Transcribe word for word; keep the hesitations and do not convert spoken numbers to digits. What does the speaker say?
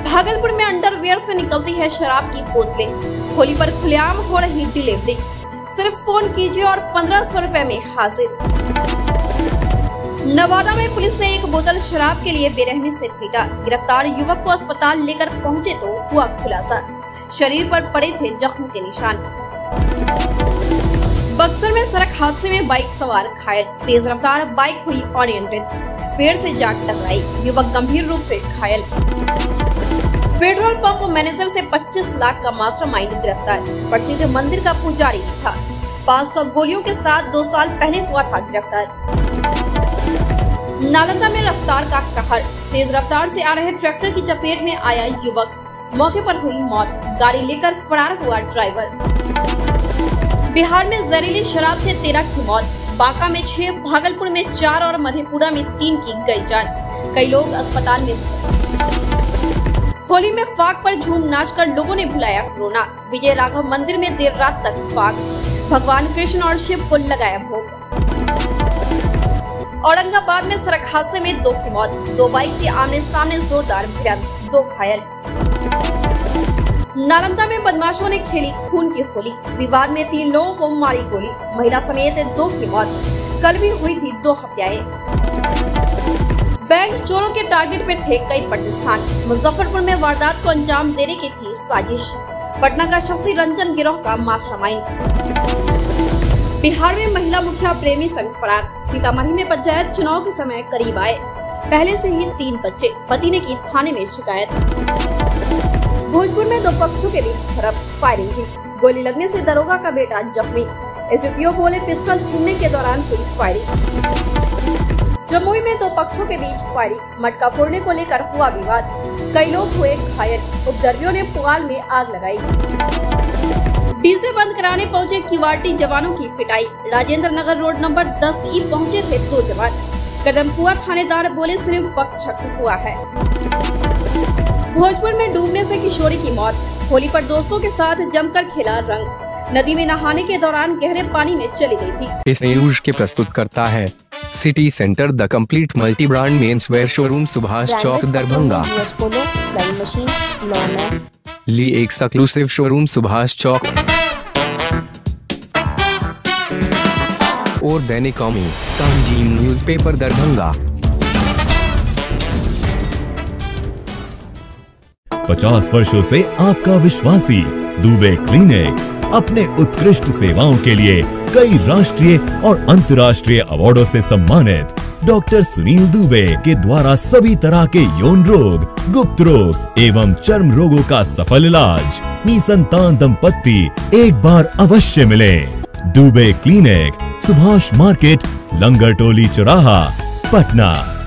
भागलपुर में अंडरवियर से निकलती है शराब की बोतलें। होली पर खुलेआम हो रही डिलीवरी। सिर्फ फोन कीजिए और पंद्रह सौ रुपए में हाजिर। नवादा में पुलिस ने एक बोतल शराब के लिए बेरहमी से पीटा। गिरफ्तार युवक को अस्पताल लेकर पहुंचे तो हुआ खुलासा, शरीर पर पड़े थे जख्म के निशान। बक्सर में सड़क हादसे में बाइक सवार घायल। तेज रफ्तार बाइक हुई अनियंत्रित, पेड़ से जा टकराई। युवक गंभीर रूप से घायल। पेट्रोल पंप मैनेजर से पच्चीस लाख का मास्टरमाइंड गिरफ्तार। प्रसिद्ध मंदिर का पुजारी था। पाँच सौ गोलियों के साथ दो साल पहले हुआ था गिरफ्तार। नालंदा में रफ्तार का कहर। तेज रफ्तार से आ रहे ट्रैक्टर की चपेट में आया युवक, मौके पर हुई मौत। गाड़ी लेकर फरार हुआ ड्राइवर। बिहार में जहरीली शराब से तेरह की मौत। बांका में छह, भागलपुर में चार और मधेपुरा में तीन की गई जान। कई लोग अस्पताल में। होली में फाग पर झूम नाच कर लोगों ने भुलाया कोरोना। विजय राघव मंदिर में देर रात तक फाग। भगवान कृष्ण और शिव को लगाया भोग। औरंगाबाद में सड़क हादसे में दो की मौत। दो बाइक के आमने सामने जोरदार भिड़ंत, दो घायल। नालंदा में बदमाशों ने खेली खून की होली। विवाद में तीन लोगों को मारी गोली। महिला समेत दो की मौत। कल भी हुई थी दो हत्याएं। बैंक चोरों के टारगेट पे थे कई प्रतिष्ठान। मुजफ्फरपुर में वारदात को अंजाम देने की थी साजिश। पटना का शशि रंजन गिरोह का मास्टरमाइंड। बिहार में महिला मुखिया प्रेमी संग फरार। सीतामढ़ी में पंचायत चुनाव के समय करीब आए। पहले से ही तीन बच्चे, पति ने की थाने में शिकायत। भोजपुर में दो पक्षों के बीच झड़प, फायरिंग हुई। गोली लगने से दरोगा का बेटा जख्मी। एसडीपीओ बोले पिस्टल छीनने के दौरान हुई फायरिंग। जमुई में दो पक्षों के बीच फायरिंग, मटका फोड़ने को लेकर हुआ विवाद। कई लोग हुए घायल। उपद्रवियों ने पुआल में आग लगाई। डीजे बंद कराने पहुंचे किवाटी जवानों की पिटाई। राजेंद्र नगर रोड नंबर दस ई पहुंचे थे दो जवान। कदमकुआ थानेदार बोले सिर्फ पक्षक हुआ है। भोजपुर में डूबने से किशोरी की मौत। होली पर दोस्तों के साथ जमकर खेला रंग। नदी में नहाने के दौरान गहरे पानी में चली गई थी। इस न्यूज के प्रस्तुत करता है city centre the complete multi brand men's wear showroom, Subhash Chowk, Darbhanga. ली एक एक्सक्लूसिव शोरूम, सुभाष चौक और दैनिक कौमी तंजीम न्यूज़पेपर, दरभंगा। पचास वर्षों से आपका विश्वासी दुबे क्लिनिक अपने उत्कृष्ट सेवाओं के लिए कई राष्ट्रीय और अंतर्राष्ट्रीय अवार्डों से सम्मानित डॉक्टर सुनील दुबे के द्वारा सभी तरह के यौन रोग, गुप्त रोग एवं चर्म रोगों का सफल इलाज। निसंतान दंपत्ति एक बार अवश्य मिले। दुबे क्लिनिक, सुभाष मार्केट, लंगर टोली चौराहा, पटना।